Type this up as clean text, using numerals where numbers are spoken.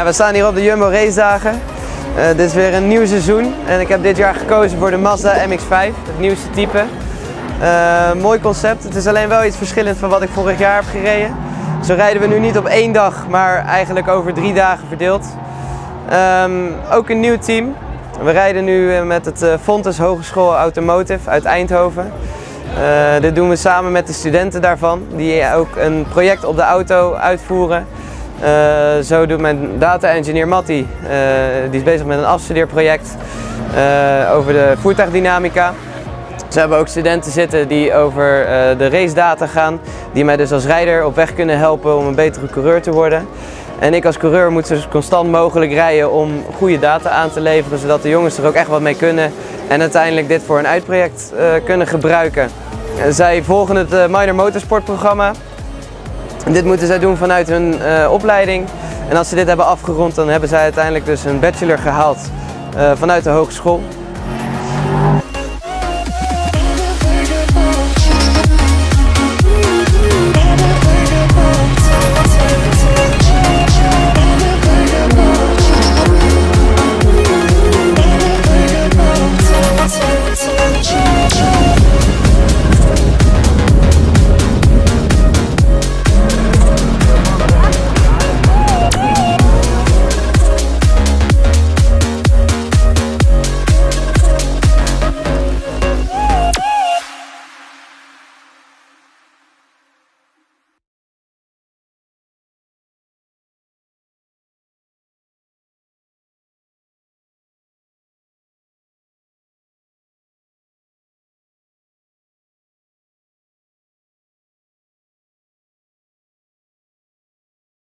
We staan hier op de Jumbo Race Dagen. Dit is weer een nieuw seizoen en ik heb dit jaar gekozen voor de Mazda MX-5, het nieuwste type. Mooi concept, het is alleen wel iets verschillend van wat ik vorig jaar heb gereden. Zo rijden we nu niet op 1 dag, maar eigenlijk over 3 dagen verdeeld. Ook een nieuw team. We rijden nu met het Fontes Hogeschool Automotive uit Eindhoven. Dit doen we samen met de studenten daarvan, die ook een project op de auto uitvoeren. Zo doet mijn data-engineer Matti, die is bezig met een afstudeerproject over de voertuigdynamica. Ze hebben ook studenten zitten die over de race data gaan, die mij dus als rijder op weg kunnen helpen om een betere coureur te worden. En ik als coureur moet zo constant mogelijk rijden om goede data aan te leveren, zodat de jongens er ook echt wat mee kunnen en uiteindelijk dit voor een uitproject kunnen gebruiken. Zij volgen het Minor Motorsport programma. Dit moeten zij doen vanuit hun opleiding. En als ze dit hebben afgerond, dan hebben zij uiteindelijk dus een bachelor gehaald vanuit de hogeschool.